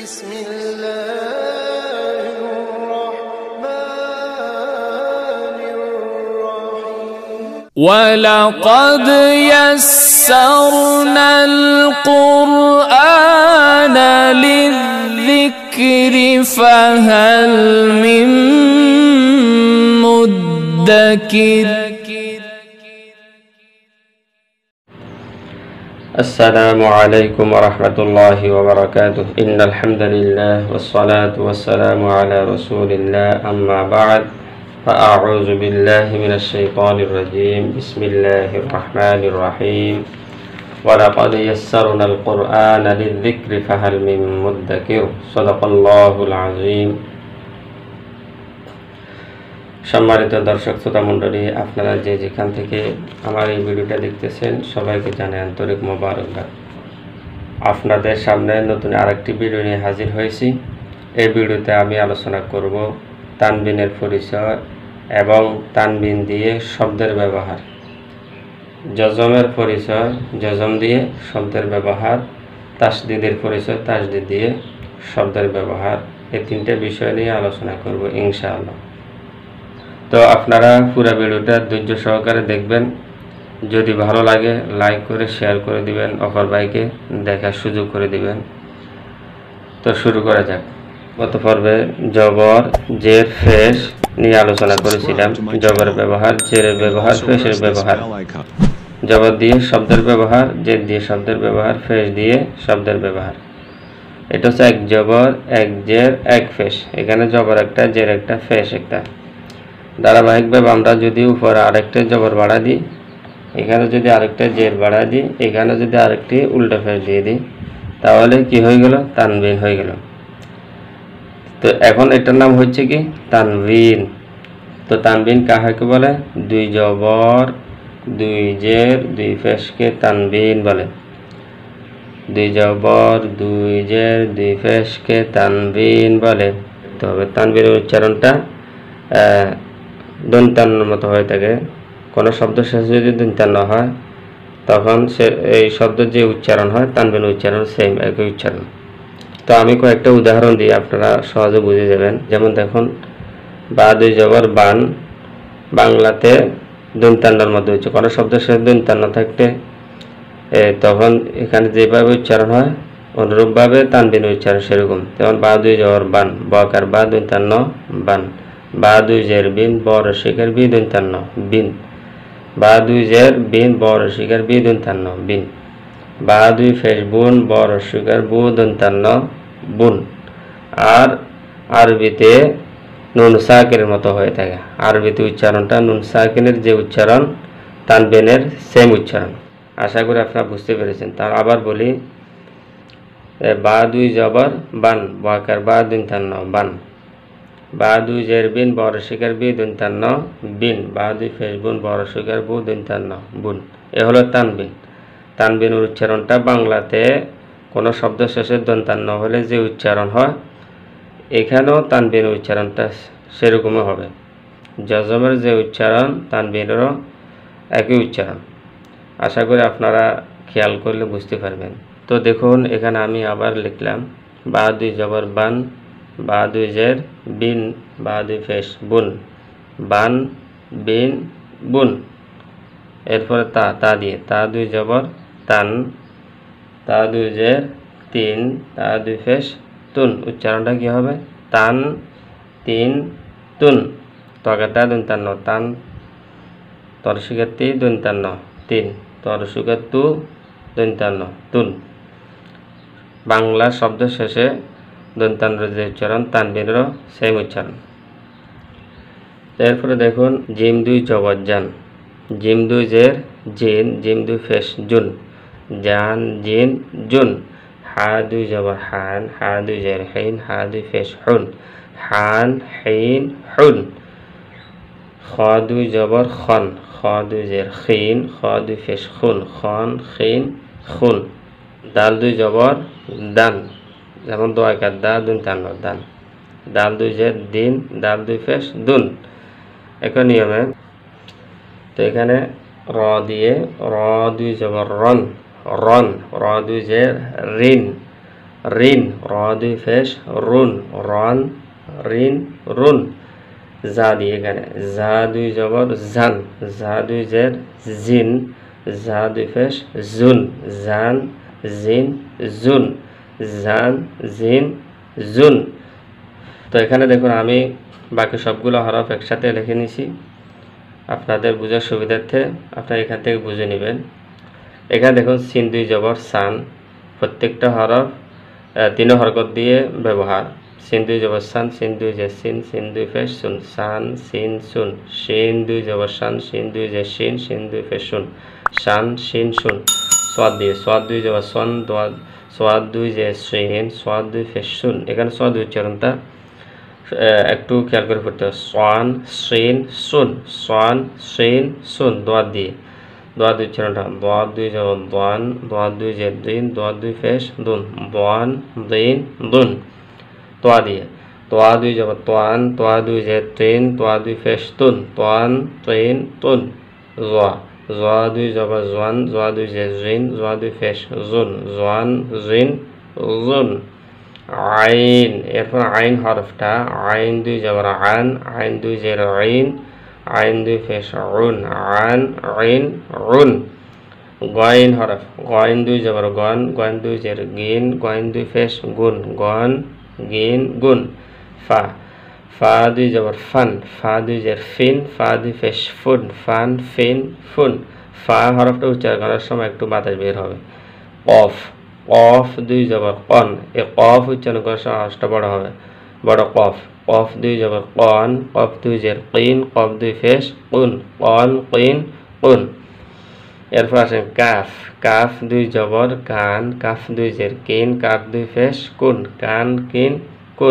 بسم الله الرحمن الرحيم ولقد يسرنا القرآن للذكر فهل من مدكر. السلام عليكم ورحمة الله وبركاته. إن الحمد لله والصلاة والسلام على رسول الله. أما بعد فأعوذ بالله من الشيطان الرجيم. بسم الله الرحمن الرحيم. ولقد يسرنا القرآن للذكر فهل من مدكر. صدق الله العظيم. সম্মানিত দর্শক শ্রোতা মণ্ডলী, আপনারা যে যেখান থেকে আমার এই ভিডিওটা দেখতেছেন সবাইকে জানাই আন্তরিক মোবারকবাদ। আপনাদের সামনে নতুন আরেকটি ভিডিও নিয়ে হাজির হয়েছি। এই ভিডিওতে আমি আলোচনা করব তানবিনের পরিচয় এবং তানবিন দিয়ে শব্দের ব্যবহার, জজমের পরিচয়, জজম দিয়ে শব্দের ব্যবহার, তাসদিদের পরিচয়, তাসদিদ দিয়ে শব্দের ব্যবহার, এই তিনটে বিষয় নিয়ে আলোচনা করব ইনশাআল্লাহ। তো আপনারা পুরো ভিডিওটা ধৈর্য সহকারে দেখবেন। যদি ভালো লাগে লাইক করে শেয়ার করে দিবেন, অপর ভাইকে দেখার সুযোগ করে দিবেন। তো শুরু করা যাক। গত পর্বে জবর, জের, ফেশ নিয়ে আলোচনা করেছিলাম। জবরের ব্যবহার, জেরের ব্যবহার, ফেশের ব্যবহার। জবর দিয়ে শব্দের ব্যবহার, জের দিয়ে শব্দের ব্যবহার, ফেশ দিয়ে শব্দের ব্যবহার। এটা হচ্ছে এক জবর, এক জের, এক ফেশ। এখানে জবর একটা, জের একটা, ফেশ একটা। ধারাবাহিকভাবে আমরা যদি উপরে আরেকটা জবর বাড়া দিই, এখানে যদি আরেকটা জের বাড়া দিই, এখানে যদি আরেকটি উল্টা ফেস দিয়ে দিই, তাহলে কি হয়ে গেল? তানবিন হয়ে গেল। তো এখন এটার নাম হচ্ছে কি? তানবিন। তো তানবিন কাহাকে বলে? দুই জবর, দুই জের, দুই ফেসকে তানবিন বলে। দুই জবর, দুই জের, দুই ফেসকে তানবিন বলে। তবে তানবিনের উচ্চারণটা দন্তান্নর মতো হয়ে থাকে। কোনো শব্দ শেষে যদি দন্তান্ন হয়, তখন সে এই শব্দের যে উচ্চারণ হয় তানবিন উচ্চারণ সেম, একই উচ্চারণ। তো আমি কয়েকটা উদাহরণ দিই, আপনারা সহজে বুঝে যাবেন। যেমন দেখুন, বা দুই জবর বান, বাংলাতে দন্তান্নর মধ্যে হচ্ছে। কোনো শব্দ শেষে দন্তান্ন থাকতে তখন এখানে যেভাবে উচ্চারণ হয় অনুরূপভাবে তানবিন উচ্চারণ সেরকম। যেমন বা দুই জবর বান, বকার বা দন্তান্ন বান। বা দুই জের বিন, বড় শিকার বি দন্তান্ন বিন। বা দুই জের বিন, বড় শিকার বি দন্তান্ন বিন। বা দুই ফেস বুন, বড় শিকার বু দন্তান্ন বুন। আর আরবিতে নুন সাকিনের মতো হয়ে থাকে। আরবিতে উচ্চারণটা নুন সাকিনের যে উচ্চারণ, তানবিনের সেম উচ্চারণ। আশা করি আপনারা বুঝতে পেরেছেন। তার আবার বলি, বা দুই জবর বান, বকার বা দন্তান্ন বান। বা দুই জের বিন, বড় শিকার বি দন্তান্ন বিন। বা দুই ফেস বুন, বড় শিকার বু দন্তান্ন বুন। এ হলো তানবিন। তানবিনের উচ্চারণটা বাংলাতে কোনো শব্দ শেষে দন্তান্ন হলে যে উচ্চারণ হয়, এখানেও তানবিনের উচ্চারণটা সেরকমই হবে। জজমের যে উচ্চারণ, তানবিনেরও একই উচ্চারণ। আশা করি আপনারা খেয়াল করলে বুঝতে পারবেন। তো দেখুন, এখানে আমি আবার লিখলাম, বা দুই জবর বান, বা দুই জের বিন, বা দুই ফেস বুন, বান বিন বুন। এরপরে তা দিয়ে, তা দুই জবর তান, তা দুই জের তিন, তা দুই ফেস তুন। উচ্চারণটা কি হবে? তান তিন তুন। তগাতা দন্তান্ন তান, তরসিকাতি দন্তান্ন তিন, তরসুকাতু দন্তান্ন তুন। বাংলা শব্দ শেষে দন্তান্নের যে উচ্চারণ, তানবিনেরও সেম উচ্চারণ। এরপরে দেখুন, জিম দুই জবর জান, জিম দুই জের জিন, জিম দুই ফেস জুন, জান জিন জুন। হা দুই জবর হান, হা দুই জের হিন, হা দুই ফেস হুন, হান হিন হুন। খ দুই জবর খন, খ দুই জের খিন, খ দুই ফেস খুন, খন খিন খুন। দাল দুই জবর দান, যেমন দোয়াকার দা দন্তান্ন দান। দাল দুই জের দিন, দাল দুই ফেস দুন। একই নিয়মে তো এখানে র দিয়ে, র দুই জবর রন, রন। র দুই জের রিন, রিন, র দুই ফেস রুন, রন, রিন, রুন। জা দিয়ে এখানে জা দুই জবর জান, জা দুই জের জিন, জা দুই ফেস জুন, জান, জিন, জুন, জান, জিন, জুন। তো এখানে দেখুন আমি বাকি সবগুলো হরফ একসাথে লিখে নিছি আপনাদের বোঝার সুবিধার্থে। আপনারা এখান থেকে বুঝে নেবেন। এখানে দেখুন সিন দুই জবর সান, প্রত্যেকটা হরফ 3 হরকত দিয়ে ব্যবহার। সিন দুই জবর সান, সিন দুই জের সিন, সিন দুই ফেস সুন, সান সিন সুন। শিন দুই জবর সান, শিন দুই জের শিন, শিন দুই ফেস সুন, সান শিন সুন। সোয়াদ দিয়ে সোয়াদ দুই জবর সন, সোয়াদ দুই জের শিন, সোয়াদ দুই ফেস সুন। এখানে সোয়াদ উচ্চারণটা একটু খেয়াল করে পড়তে হবে। সোয়ান শিন সুন, সোয়ান শিন সুন। দোয়াদ দিয়ে দোয়াদ উচ্চারণটা দোয়াদ দুই জবর দোয়ান, দোয়াদ দুই জের দিন, দোয়াদ দুই ফেস দুন, দোয়ান দিন দুন। তোয়া দিয়ে তোয়া দুই জবর তোয়ান, তোয়া দুই জের তিন, তোয়া দুই ফেস তুন, তোয়ান তিন তুন। জোয়া জোয়া দুই জবর জোয়ান, জোয়া দুই জের জিন, জোয়া দুই ফেস জুন, জোয়ান জিন জুন। আইন, এরপর আইন হরফটা আইন দুই জবর আন, আইন দুই জের আইন, আইন দুই ফেস উন, আন আইন উন। গয়েন হরফ গয়েন দুই জবর গন, গয়েন দুই জের গিন, গয়েন দুই ফেস গুন, গন গিন গুন। ফা ফা দুই জবর ফান, ফা দুই জের ফিন, ফা দুই ফেস ফুন, ফান ফিন ফুন। ফা হরফটা উচ্চারণ করার সময় একটু বাতাস বের হবে। কফ কফ দুই জবর কন, এ কফ উচ্চারণ করার সময় আওয়াজটা বড় হবে, বড় কফ। কফ দুই জবর কন, কফ দুই জের কিন, কফ দুই ফেস কুন, কন কিন কুন। এরপর আসেন কাফ, কাফ দুই জবর কান, কাফ দুই জের কিন, কাফ দুই ফেস কুন, কান কিন কুন।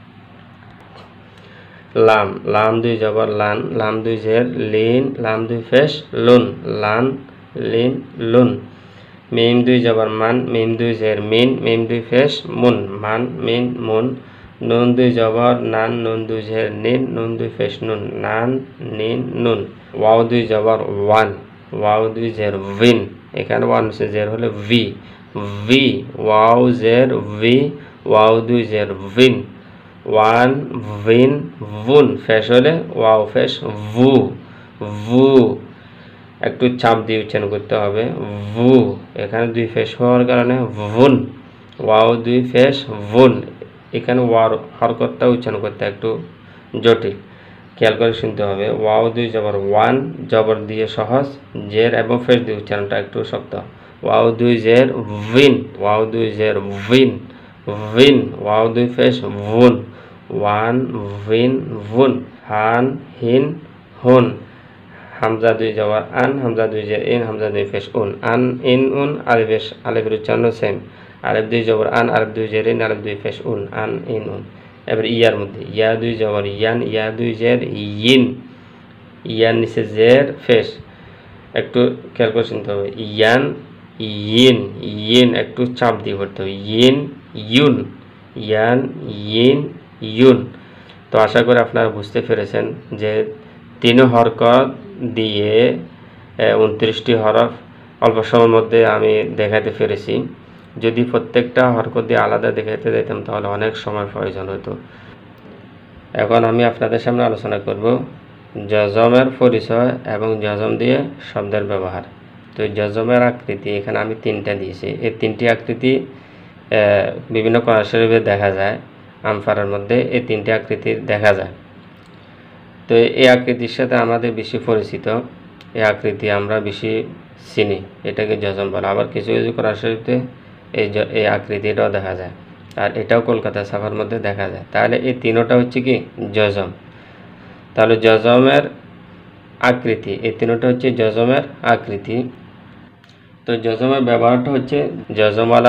লাম, লাম দুই জবর লান, লাম দুই জের লিন, লাম দুই ফেস লুন, লান লিন লুন। মিম দুই জবর মান, মিম দুই জের মিন, মিম দুই ফেস মুন, মান মিন মুন। নুন দুই জবর নান, নুন দুই জের নিন, নুন দুই ফেস নুন, নান নিন নুন। ওয়াও দুই জবর ওয়ান, ওয়াও দুই জের উইন, এখানে ওয়ান জের হলে ভি, ভি ওয়াও জের ভি, ওয়াও দুই জের উইন, ওয়ান উইন উন। ফেস হলে ওয়াও ফেস ভু, ভু একটু চাপ দিয়ে উচ্চারণ করতে হবে। ভু এখানে দুই ফেস হওয়ার কারণে ভুন, ওয়াও দুই ফেস ভুন। এখানে ওয়ার হরকতটা উচ্চারণ করতে একটু জটিল, খেয়াল করে শুনতে হবে। ওয়াও দুই জবর ওয়ান, জবর দিয়ে সহজ, জের এবং ফেস দিয়ে উচ্চারণটা একটু শক্ত। ওয়াও দুই জের উইন, ওয়াও দুই জের উইন, উইন ওয়াও দুই ফেস ভুন, ওয়ান উইন ভুন। হান হিন হুন, হামজা দুই জবর আন, হামজা দুই জের ইন, হামজা দুই ফেস উন, আন ইন উন। আলিফের উচ্চারণ সেম, আলিফ দুই জবর আন, আলিফ দুই জের ইন, আলিফ দুই ফেস উন, আন ইন উন। এবার ইয়ার মধ্যে ইয়া দুই জবর ইয়ান, ইয়া দুই জের ইন, ইয়ান নিচে জের ফেস, একটু খেয়াল করে শুনতে হবে। ইয়ান ইন, ইন একটু চাপ দিয়ে পড়তে হবে। ইন ইউন, ইয়ান ইন ইউন। তো আশা করি আপনারা বুঝতে পেরেছেন যে 3 হরকত দিয়ে 29টি হরফ অল্প সময়ের মধ্যে আমি দেখাতে পেরেছি। যদি প্রত্যেকটা হরকত দিয়ে আলাদা দেখাতে যেতাম তাহলে অনেক সময় প্রয়োজন হতো। এখন আমি আপনাদের সামনে আলোচনা করব জজমের পরিচয় এবং জজম দিয়ে শব্দের ব্যবহার। তো জজমের আকৃতি এখানে আমি 3টা দিয়েছি। এই 3টি আকৃতি বিভিন্ন কোরআন শরীফে দেখা যায়, আমফারের মধ্যে এই 3টি আকৃতি দেখা যায়। তো এই আকৃতির সাথে আমাদের বেশি পরিচিত, এই আকৃতি আমরা বেশি চিনি, এটাকে জজম বলে। আবার কিছু কিছু কোরআন শরীফে এই আকৃতিটাও দেখা যায়, আর এটাও কলকাতা সাফার মধ্যে দেখা যায়। তাহলে এই 3টা হচ্ছে কি জজম। তাহলে জজমের আকৃতি, এই 3টা হচ্ছে জজমের আকৃতি। তো জজমের ব্যবহারটা হচ্ছে জজমওয়ালা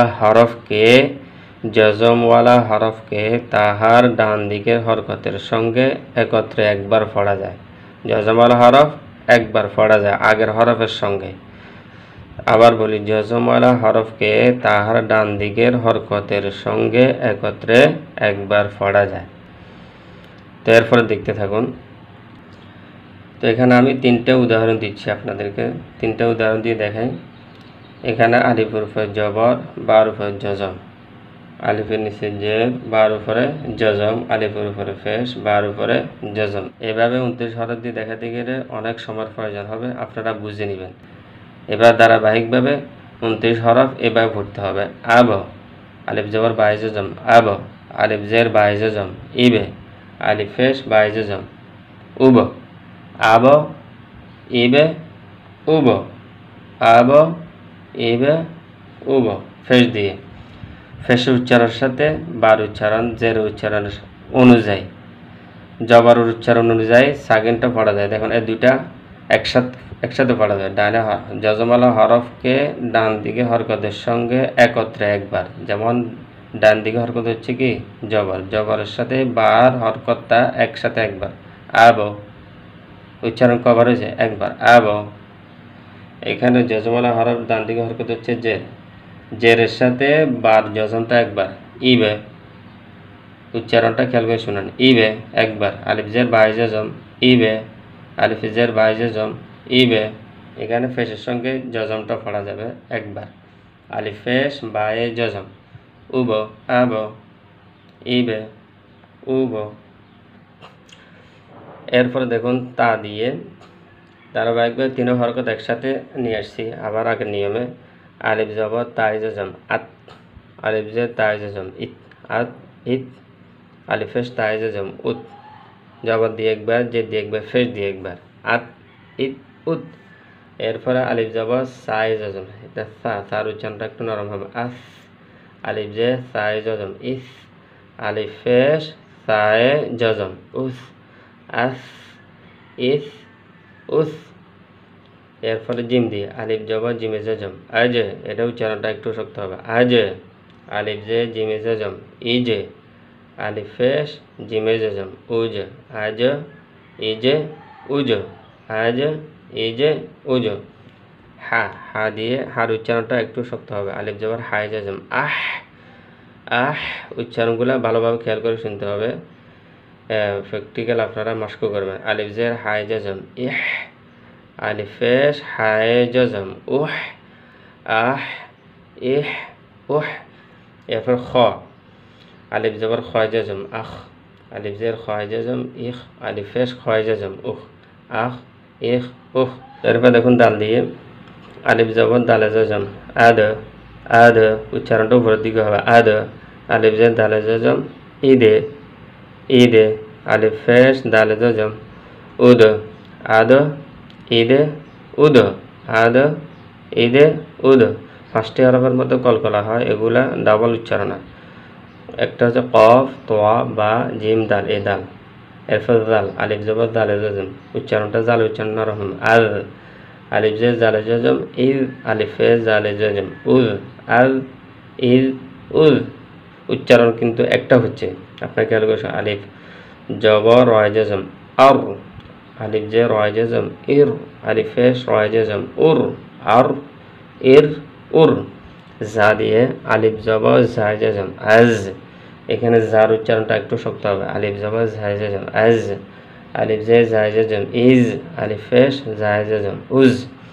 হরফকে তাহার ডান দিকের হরকতের সঙ্গে একত্রে একবার পড়া যায়। জজমওয়ালা হরফ একবার পড়া যায় আগের হরফের সঙ্গে। আবার বলি, জজমওয়ালা হরফকে তাহার ডান দিকের হরকতের সঙ্গে একত্রে একবার পড়া যায়। তো এরপরে দেখতে থাকুন। তো এখানে আমি 3টে উদাহরণ দিচ্ছি আপনাদেরকে, 3টে উদাহরণ দিয়ে দেখাই। এখানে আলিফের উপর জবর, বার উপর জজম। আলিফের নিচে জের, বার উপরে জজম, আলিফের উপরে ফেস, বার উপরে জজম। এভাবে 29 হরফ দিয়ে দেখাতে গেলে অনেক সময়ের প্রয়োজন হবে, আপনারা বুঝে নেবেন। এবার ধারাবাহিকভাবে 29 হরফ এভাবে পড়তে হবে। আব, আলিফ জবর বাই জজম, আব, আলিফ জের by জজম, eBay, Alif face by জজম, উব, আব, ইবে, উব, আব, ইবে, উব, ফেস দিয়ে। ফেসের উচ্চারণের সাথে বার উচ্চারণ, জের উচ্চারণের অনুযায়ী, জবর উচ্চারণ অনুযায়ী সাকিনটা পড়া যায়। দেখুন এই দুইটা একসাথে পড়া যায়। ডানে যজমালা হরফকে ডান দিকে হরকতের সঙ্গে একত্রে একবার, যেমন ডান দিকে হরকত হচ্ছে কি জবর, জবরের সাথে বার হরকতটা একসাথে একবার। আব, উচ্চারণ কবার হয়েছে একবার, আব। এখানে যজমালা হরফ ডান দিকে হরকত হচ্ছে জের, জেরের সাথে বার যজমটা একবার। ইবে, উচ্চারণটা খেয়াল করে শুনুন, ইবে একবার, আলিফ জের বাই জজম, ইবে, আলিফ জের বাই জজম, ইবে। এখানে ফেসের সঙ্গে জজমটা পড়া যাবে একবার, আলিফ ফেস বাই জজম, উব, আব, ইবে, উব। এরপরে দেখুন তা দিয়ে ধারাবাহিকভাবে 3 হরকত একসাথে নিয়ে আসছি আবার আগের নিয়মে। আলিফ জবর তাই জজম, আত, আলিফ জের তাই জজম, ইত, আত, ইত, আলিফ ফেস তাই জজম, উত, জবর দিয়ে একবার, জের দিয়ে একবার, ফেস দিয়ে একবার, আত, ইত, উত। এরপরে আলিফ জবর সাই জজম, এটা সার উচ্চারণটা একটু নরম হবে, আস, আলিফ জে সাই জজম, ইস, আলিফ ফেস সাই জজম, উস, আস, ইস, উস। এরপরে জিম দিয়ে আলিফ জবর জিমে জজম, আজ, এটা উচ্চারণটা একটু শক্ত হবে, আজ, আলিফ জে জিমে জজম, ইজে, আলিফ ফেস জিমে জজম, উজ, আজ, ইজে, উজ, আজ, ইজে, উজ। হা, হা দিয়ে হার উচ্চারণটা একটু শক্ত হবে, আলিফ জবর হাই জজম, আহ, আহ। উচ্চারণগুলো ভালোভাবে খেয়াল করে শুনতে হবে, প্র্যাকটিক্যাল আপনারা মাস্ক করবেন। আলিফ জের হাই জজম, ইহ, আলিফ ফেস হাই জজম, উহ, আহ, ইহ, উহ। এরপর খ, আলিফ জবর খয় জজম, আখ, আলিফ জের খয় জজম, ইখ, আলিফ ফেস খয় জজম, উখ, আখ, ইখ, উখ। এরপর দেখুন দাল দিয়ে আলিফ জবর দালে জজম, আদ, আদ। উচ্চারণটা উপরের দিকে হবে, আদ, আলিফ জের দালে জজম, ঈদে, ঈদে, আলিফ ফেস দালে জজম, উদ, আদ, ঈদে, উদ, আদ, ঈদে, উদ। 5টি হরফের মধ্যে কলকলা হয়, এগুলা ডাবল উচ্চারণ হয়। একটা হচ্ছে কফ, তোয়া, বা, জিম, দাল, এ দাল। এরপর জাল, আলিফ জবর দালে জজম, উচ্চারণটা জাল উচ্চারণ নরম, আল, আলিফ জে জালে জজম, ইজ, আলিফ ফেস জালে জজম, উজ, আল, ইজ, উজ। উচ্চারণ কিন্তু একটা হচ্ছে, আপনাকে খেয়াল করছেন। আলিফ জবর রয় জজম, আর, আলিফ জে রয় জজম, ইর, আলিফ ফেস রয় জজম, উর, আর, ইর, উর। জা দিয়ে আলিফ জবর জায় জজম, আজ। এখানে জার উচ্চারণটা একটু শক্ত হবে, আলিফ জবর জায় জজম, আজ, আলিফ জে জায় জজম, ইজ, আলিফ ফেস জায় জজম, উজ,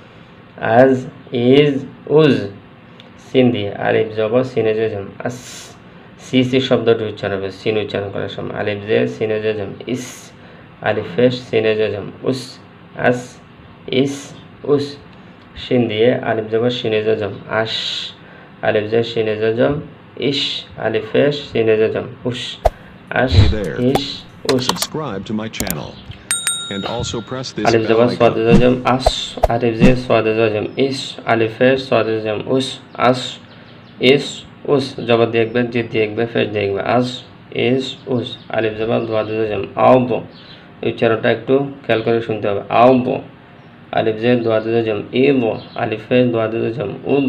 আজ, ইজ, উজ। সিন দিয়ে আলিফ জবর সিনে জজম, আস, সি সি শব্দটি উচ্চারণ হবে সিন উচ্চারণ করার সময়, আলিফ জে সিনে জজম, ইস, আলিফ ফেস সিনে জজম, উস, আস, ইস, উস। শিন দিয়ে আলিফ জবর সিনে জজম, আশ, আলিফ জে সিনে জজম, ইশ, আলিফ ফেস সিনে জজম, উস, আশ, Hey there. ইশ, উস। Subscribe to my channel and also press this Alif bell জবর সাদ icon. জজম, আশ, আলিফ জে সাদ জজম, ইশ, আলিফ ফেস সাদ জজম, উস, আশ, ইস, উস। জবর দিয়ে একবার, জিদ দিয়ে একবার, ফেস দিয়ে একবার, আশ, ইস, উস। আলিফ জবর সাদ জজম, আউব। উচ্চারণটা একটু খেয়াল করে শুনতে হবে, আউব, আলিফ জে সাদ জজম, ইব, আলিফ ফেস সাদ জজম, উদ,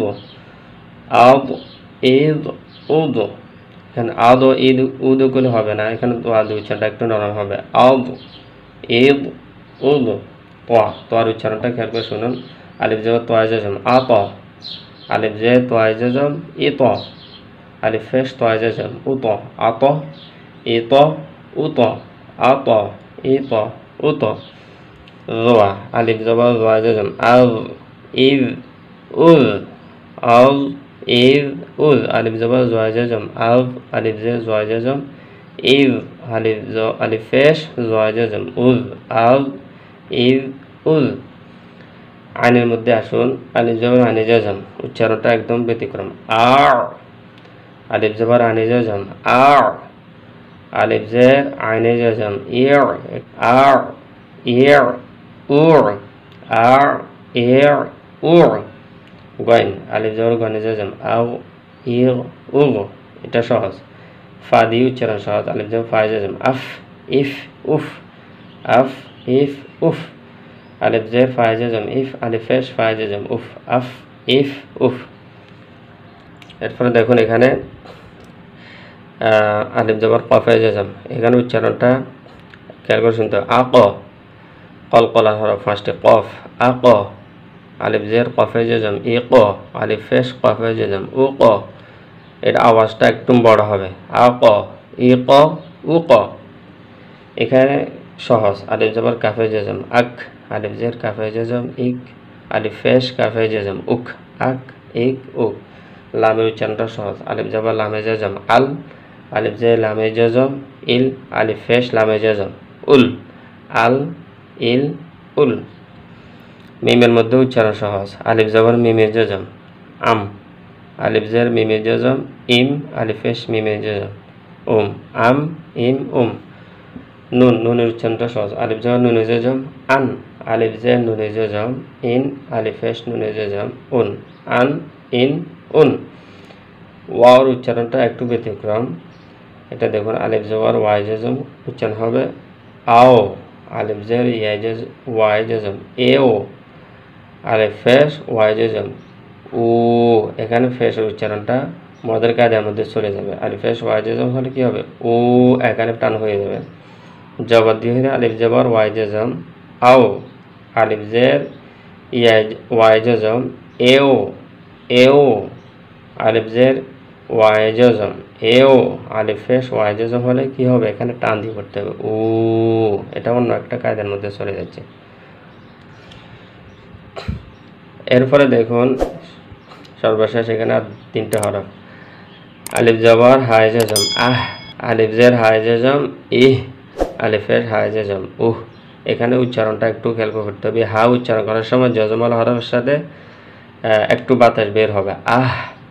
আউব, ইদ, উদ। এখানে আদ ঈদ উদ করলে হবে না, এখানে দোয়াদ উচ্চারণটা একটু নরম হবে, আউব, ঈদ, উদ। তোয়ার উচ্চারণটা খেয়াল করে শুনুন, আলিফ জবর তোয়া জজম, আত, আলিফ জে তোয়া জজম, ইত, আলিফ ফেস তোয়া জজম, উত, আত, ইত, উত, আত, ইত, উত। জোয়া, আলিফ জবর জোয়া জজম, আজ, ইজ, উজ, আজ, ইজ উজ আলিফ জবর জয় জজম আব আলিফ জে জয় জজম ইজ আলিফ পেশ জয় জজম উজ আব ইজ উজ আইনের মধ্যে আসুন আলিফ জবর আনি জজম উচ্চারণটা একদম ব্যতিক্রম আর আলিফ জবর আনি জজম আর আলিফ জের আইনে জজম ইর আর ইর উর আর ইর উর গইন আলিফ জবর গনে জজম আও ইর উগ এটা সহজ ফা দিয়ে উচ্চারণ সহজ আলিফ জবর ফা জজম আফ ইফ উফ আফ ইফ উফ আলিফ জের ফা জজম ইফ আলিফ পেশ ফা জজম উফ আফ ইফ উফ এরপরে দেখুন এখানে আলিফ জবর কফ জজম এখানে উচ্চারণটা খেয়াল করে শুনতে হবে আক কলকলা হরফ ফার্স্টে কফ আক আলিফ জের কফে জজম ই ক আলিফ পেশ কফে জজম উ ক এর আওয়াজটা একটু বড় হবে আক ই ক উ ক এখানে সহজ আলিফ জবর কাফে জজম আক আলিফ জের কাফে জজম ইক আলিফ পেশ কাফে জজম উক আক ইক উক লামের উচ্চারণটা সহজ আলিফ জবর লামে জজম আল আলিফ জের লামে জজম ইল আলিফ পেশ লামে জজম উল আল ইল উল মিমের মধ্যে উচ্চারণ সহজ আলিফ জবর মিমে জজম আম আলিফ জের মিমে জজম ইম আলিফ পেশ মিমে জজম উম আম ইম উম নুন নুনের উচ্চারণটা সহজ আলিফ জবর নুনে জজম আন আলিফ জের নুনে জজম ইন আলিফ পেশ নুনে জজম উন আন ইন উন ওয়াওর উচ্চারণটা একটু ব্যতিক্রম এটা দেখুন আলিফ জবর ওয়াই জজম উচ্চারণ হবে আও আলিফ জের ইয়াই জজম ওয়াই জজম এও আলিফ পেশ ওয়াই জজম উ এখানে পেশের উচ্চারণটা মদের কায়দার মধ্যে চলে যাবে আলিফ পেশ ওয়াই জজম হলে কি হবে উ এখানে টান হয়ে যাবে জবর দিয়ে হলে আলিফ জবর ওয়াই জজম আও আলিফ জের ইয়াই ওয়াই জজম এও এও আলিফ জের ওয়াই জজম এও আলিফ পেশ ওয়াই জজম হলে কি হবে এখানে টান দিয়ে করতে হবে উ এটা অন্য একটা কায়দার মধ্যে চলে যাচ্ছে এরপরে দেখুন সর্বশেষ এখানে আর তিনটা হরফ আলিফ জবর হাই জজম আহ আলিফ জের হাই জজম ইহ আলিফ পেশ হাই জজম উহ এখানে উচ্চারণটা একটু খেয়াল করতে হবে হা উচ্চারণ করার সময় জজমাল হরফের সাথে একটু বাতাস বের হবে আহ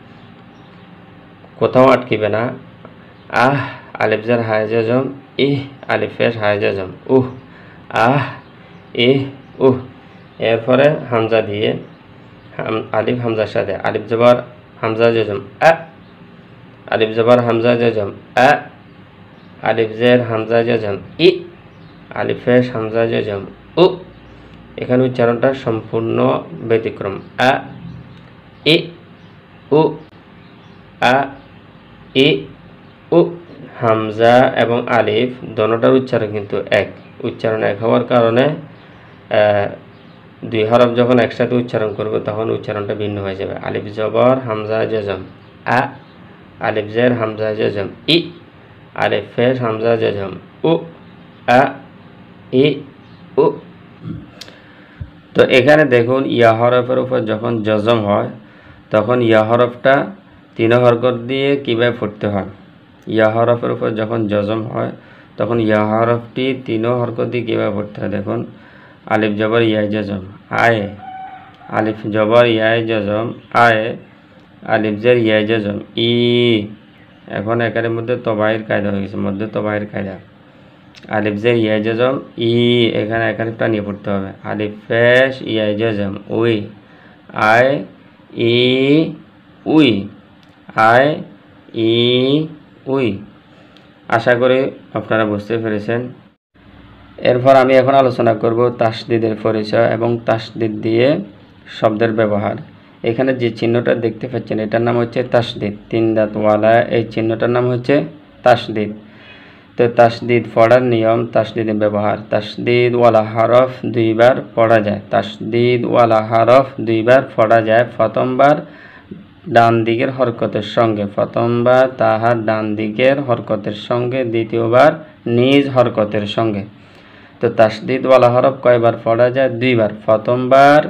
কোথাও আটকিবে না আহ আলিফ জের হাই জজম ইহ আলিফ পেশ হাই জজম উহ আহ ইহ উহ এরপরে হামজা দিয়ে আলিফ হামজার সাথে আলিফ জবর হামজা জজম আ আলিফ জবর হামজা জজম আ আলিফ জের হামজা জজম ই আলিফ পেশ হামজা জজম উ এখানে উচ্চারণটা সম্পূর্ণ ব্যতিক্রম আ ই উ আ ই উ হামজা এবং আলিফ দোনোটার উচ্চারণ কিন্তু এক উচ্চারণ এক হওয়ার কারণে দুই হরফ যখন একসাথে উচ্চারণ করব তখন উচ্চারণটা ভিন্ন হয়ে যাবে আলিফ জবর হামজা জজম আ আলিফ জের হামজা জজম ই আলিফ পেশ হামজা জজম উ আ ই উ তো এখানে দেখুন ইয়া হরফের উপর যখন জজম হয় তখন ইয়া হরফটা তিন হরকত দিয়ে কিভাবে পড়তে হয় ইয়া হরফের উপর যখন জজম হয় তখন ইয়া হরফটি তিন হরকত দিয়ে কিভাবে পড়তে হয় দেখুন আলিফ জবর ইয়াই জজম আয়ে আলিফ জবর ইয়াই জজম আয়ে আলিফ জের ইয়াই জজম ই এখন এখানের মধ্যে তবাইর কায়দা হয়ে গেছে মধ্যে তবাইর কায়দা আলিফ জের ইয়াই জজম ই এখানে একালিফটা নিয়ে পড়তে হবে আলিফ পেশ ইয়াই জজম উই আয় ই উই আয় ই উই আশা করি আপনারা বুঝতে পেরেছেন এরপর আমি এখন আলোচনা করব তাসদিদের পরিচয় এবং তাসদিদ দিয়ে শব্দের ব্যবহার এখানে যে চিহ্নটা দেখতে পাচ্ছেন এটার নাম হচ্ছে তাসদিদ তিন দাঁতওয়ালা এই চিহ্নটার নাম হচ্ছে তাসদিদ তো তাসদিদ পড়ার নিয়ম তাসদিদের ব্যবহার তাসদিদ ওয়ালা হরফ দুইবার পড়া যায় তাসদিদ ওয়ালা হরফ দুইবার পড়া যায় প্রথমবার ডান দিকের হরকতের সঙ্গে প্রথমবার তাহার ডান দিকের হরকতের সঙ্গে দ্বিতীয়বার নিজ হরকতের সঙ্গে তো তাসদিদ ওয়ালা হরফ কয়বার পড়া যায় দুইবার প্রথমবার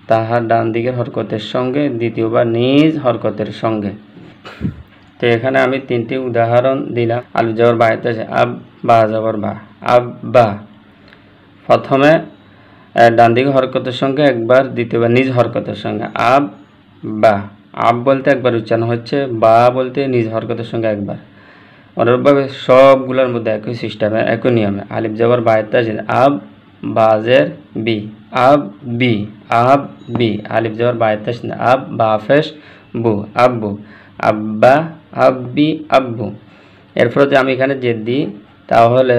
তাহার ডান দিকের হরকতের সঙ্গে, দ্বিতীয়বার নিজ হরকতের সঙ্গে। তো এখানে আমি 3টি উদাহরণ দিলাম। আলিফ জবর বা আছে আব, বা জবর বা, আব্বা। প্রথমে ডান দিকে হরকতের সঙ্গে একবার, দ্বিতীয়বার নিজ হরকতের সঙ্গে, আব বা। আব বলতে একবার উচ্চারণ হচ্ছে, বা বলতে নিজ হরকতের সঙ্গে একবার। অনুরূপভাবে সবগুলোর মধ্যে একই সিস্টেমে, একই নিয়মে। আলিফ জবর বা আছে আব, বাজের বি, আব বি, আব বি। আলিফ জবর বা আছে আব, বা ফেশ বু, আব্বু, আব্বা, আব্বি, আব্বু। এরপর যদি আমি এখানে জেদ দিই তাহলে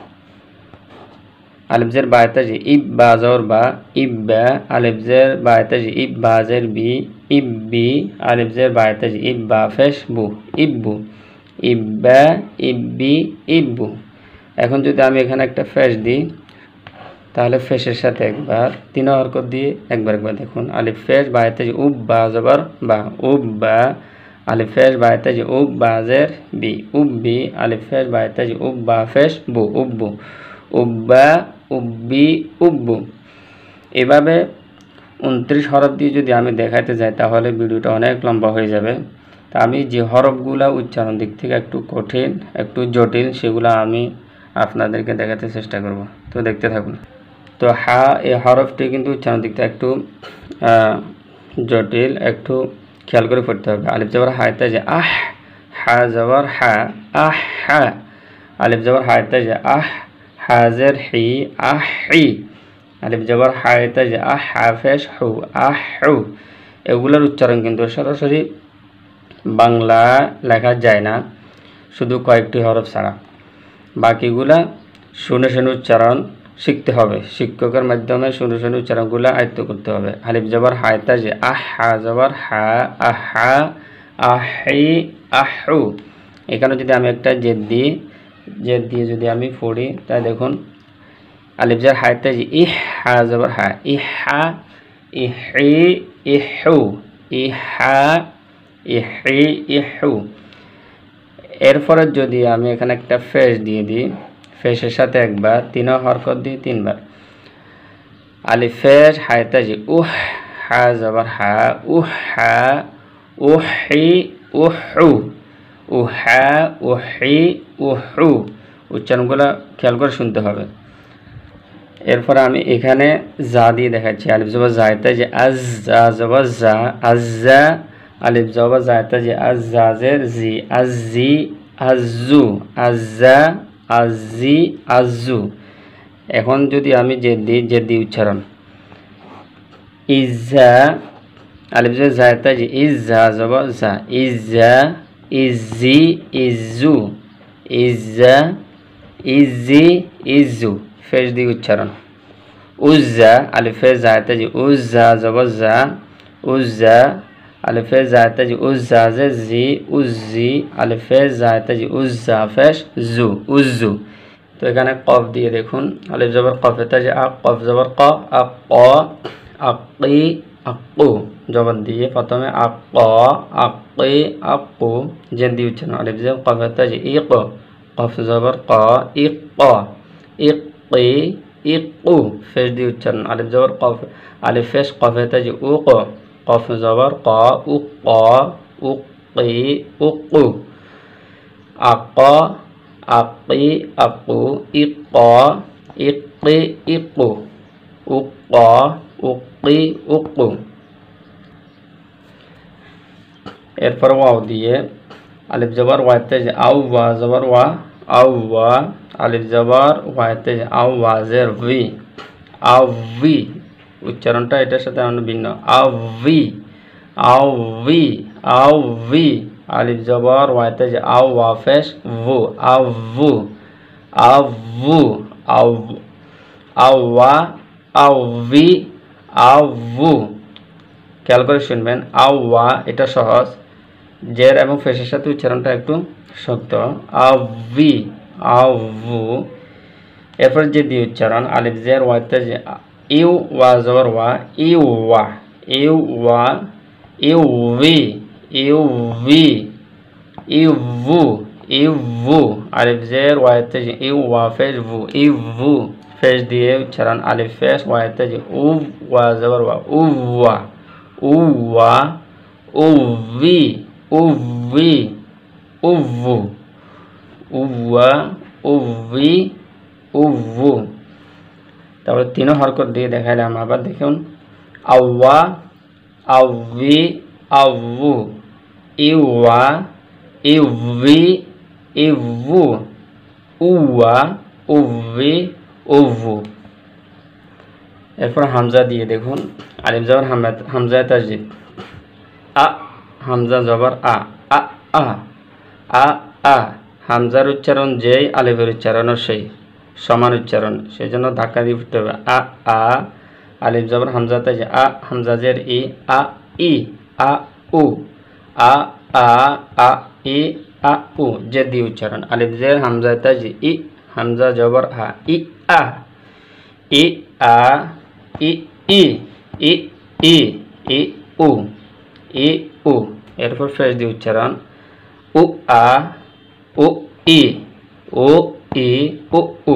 আলিফ জের বা আছে ইব, বা জবর বা, ইব্বা। আলিফ জের বা আছে ইব, বাজের বি, ইব্বি। আলিফ জের বা আছে ইব, বা ফেশ বু, ইব্বু, ইব্বা, ইব্বি, ইব্বু। এখন যদি আমি এখানে একটা ফেশ দিই তাহলে ফেশের সাথে একবার, 3 হরকত দিয়ে একবার দেখুন। আলিফ ফেশ বা আছে উব, বা জবর বা, উব্বা। আলিফ ফেশ বা আছে উব, বাজের বি, উব্বি। আলিফ ফেশ বা আছে উব, বা ফেশ বু, উব্বু, উব্বা, উব্বি, উব্বু। এভাবে 29 হরফ দিয়ে যদি আমি দেখাতে যাই তাহলে ভিডিওটা অনেক লম্বা হয়ে যাবে। তা আমি যে হরফগুলা উচ্চারণ দিক থেকে একটু কঠিন, একটু জটিল, সেগুলো আমি আপনাদেরকে দেখাতে চেষ্টা করব। তো দেখতে থাকুন। তো হা, এই হরফটি কিন্তু উচ্চারণ দিক থেকে একটু জটিল, একটু খেয়াল করে পড়তে হবে। আলিফ জবর হায়তা যে আহ, হা জবর হা, আহ হা। আলিফ জবর হায়তা যে আহ, হাজের হি, আহ হি। আলিফ জবর হায়তা যে আহ, হাফেশ হু, আহ হু। এগুলোর উচ্চারণ কিন্তু সরাসরি বাংলা লেখা যায় না, শুধু কয়েকটি হরফ ছাড়া। বাকিগুলা শুনে শুনে উচ্চারণ শিখতে হবে, শিক্ষকের মাধ্যমে শুনে শুনে উচ্চারণগুলো আয়ত্ত করতে হবে। আলিফ জবর হায়তা যে আহ, হা জবর হা, আহা, আহি, আহু। এখানে যদি আমি একটা জেদ দিই, জেদ দিয়ে যদি আমি পড়ি তাই দেখুন। আলিফ জবর হায়তা যে ইহ, হা জবর হা, ইহা, ইহি, ইহু, ইহা, ইহি, ইহু। এরপরে যদি আমি এখানে একটা ফেশ দিয়ে দিই, ফেশের সাথে একবার, 3 হরকত দিই 3 বার। আলিফ ফেশ হায়তা যে উহ, হা জবর হা, উহা, উহি, উহু, উহা, উহি, উহু। উচ্চারণগুলো খেয়াল করে শুনতে হবে। এরপরে আমি এখানে জা দিয়ে দেখাচ্ছি। আলিফ জবর জায়তা যে আজ, জা জবর জা, আজ্জা। আলিফ জবর জায়তা যে আজ, জাজের জি, আজ্জি, আজ্জু, আজ্জা, আজ্জি, আজ্জু। এখন যদি আমি জেদ দিই, জেদ দিই উচ্চারণ, ইজ্জা। আলিফ জবর জায়তা যে ইজ্জা জবর জা, ইজ্জা, ইজ্জি, ইজ্জু, ইজ্জা, ইজ্জি, ইজ্জু। ফেশ দি উচ্চারণ, উজ্জা। আলিফ ফেশ জায়তা যে উজ্জা জবর জা, উজ্জা। আলিফ ফেশ জায়তা যে উজ্জা যে জি, উজ্জি। আলিফ ফেশ জায়তা যে উজ্জা ফেশ জু, উজ্জু। তো এখানে কফ দিয়ে দেখুন। আলিফ জবর কফেতা যে আক, কফ জবর ক, আক ক, আকি, আকু। জবর দিয়ে প্রথমে আক ক, আকি, আকু। জেদ দিয়ে উচ্চারণ। আলিফ জবর কফেতা যে ইক, কফ জবর ক, ইক ক, ইকি, ইকু। ফেশ দিয়ে উচ্চারণ। আলিফ জবর কফ, আলিফ ফেশ কফেতা যে উক, কফ জবর ক, উক ক, উকি, উকু। আক, আকি, আকু, ইক, ইকি, ইকু, উক, উকি, উকু। এরপর ওয়াও দিয়ে, আলিফ জবর ওয়াতে যে আউ, ওয়া জবর ওয়া, আউ ওয়া। আলিফ জবর ওয়াতে যে আউ, ওয়াজের ভি, আউ ভি। উচ্চারণটা এটার সাথে আমরা ভিন্ন, আউ ভি, আউ ভি, আউ ভি। আলিফ জবর ওয়াতে যে আউ, ওয়া ফেশ ভু, আউ ভু, আউ ভু, আউ, আউ ওয়া, আউ ভি, আউ ভু। খেয়াল করে শুনবেন, আউ ওয়া এটা সহজ, জের এবং ফেশের সাথে উচ্চারণটা একটু শক্ত, আউ ভি, আউ ভু। এরপর যে দিয়ে উচ্চারণ, আলিফ জের ওয়াতে যে ইউ, ওয়া জবর ওয়া, ইউ ওয়া, ইউ ওয়া, ইউ ভি, ইউ ভি, ইউ ভু, ইউ ভু। আলিফ জের ওয়াতে যে ইউ, ওয়া ফেশ ভু, ইউ ভু। ফেস দিয়ে উচ্চারণ আলিফ ফেস ওয়াতে যে উভ ওয়া জবর ওয়া উওয়া উওয়া উভি উভি উভু উওয়া উভি উভু। তারপরে তিনও হরকত দিয়ে দেখাইলাম, আবার দেখুন আওয়া আউভি আউভু ইওয়া ইউভি ইভু উওয়া উভি উভু। এরপর হামজা দিয়ে দেখুন আলিফ জবর হামজা তাজদীদ আ হামজা জবর আ আ আ আ আ হামজার উচ্চারণ যেই আলিফের উচ্চারণও সেই সমান উচ্চারণ, সেই জন্য ধাক্কা দিয়ে পড়তে হবে আ আ আলিফ জবর হামজা তাজ আ হামজা জের ই আ ই আ উ আ আ আ ই আ উ জের দিয়ে উচ্চারণ আলিফ জের হামজা তাজ ই হামজা জবর আ ই আ ই আ ই ই ই ই ই উ ই উ। এরপর ফেস দিয়ে উচ্চারণ উ আ উ ই ও ই উ উ।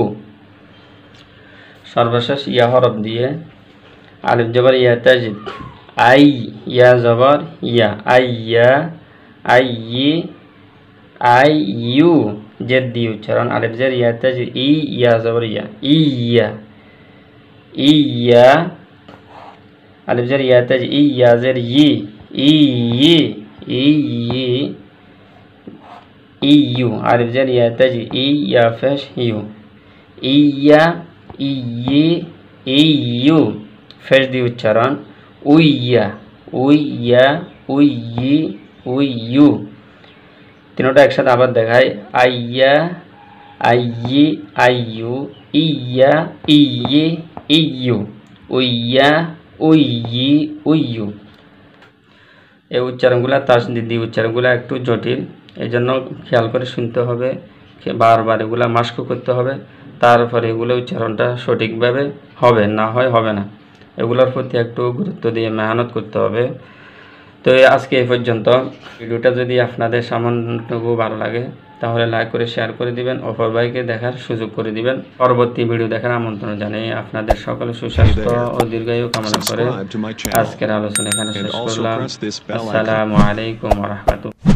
সর্বশেষ ইয়া হরফ দিয়ে আলিফ জবর ইয়া তাজদীদ আই ইয়া জবর ইয়া আইয়া আই আই ইউ জের দিয়ে উচ্চারণ আলিফ জের ইয়া তাজদীদ ই ইয়া জবর ইয়া ইয়া ইয়া আলিফ জের ইয়া তাজদীদ ইয়া জের ই ই ই ইউ আলিফ জের ইয়া তাজদীদ ইয়া ফেস ইউ ইয়া ইউ ফেস দিয়ে উচ্চারণ উইয়া উইয়া উই উইউ। তিনটা একসাথে আবার দেখায় আইয়া আই আইউ ইয়া ইউ উইয়া উই উইউ। এই উচ্চারণগুলো তাসদীদ দিয়ে উচ্চারণগুলো একটু জটিল, এই জন্য খেয়াল করে শুনতে হবে, বারবার এগুলা মাস্ক করতে হবে, তারপরে এগুলো উচ্চারণটা সঠিকভাবে হবে, না হয় হবে না। এগুলোর প্রতি একটু গুরুত্ব দিয়ে মেহনত করতে হবে। তো আজকে এই পর্যন্ত। ভিডিওটা যদি আপনাদের সামান্যটুকু ভালো লাগে তাহলে লাইক করে শেয়ার করে দিবেন, অপর ভাইকে দেখার সুযোগ করে দিবেন। পরবর্তী ভিডিও দেখার আমন্ত্রণ জানিয়ে আপনাদের সকলে সুস্বাস্থ্য ও দীর্ঘায়ু কামনা করে আজকের আলোচনা এখানে শেষ করলাম। আসসালামু আলাইকুম ওয়া রাহমাতুল্লাহ।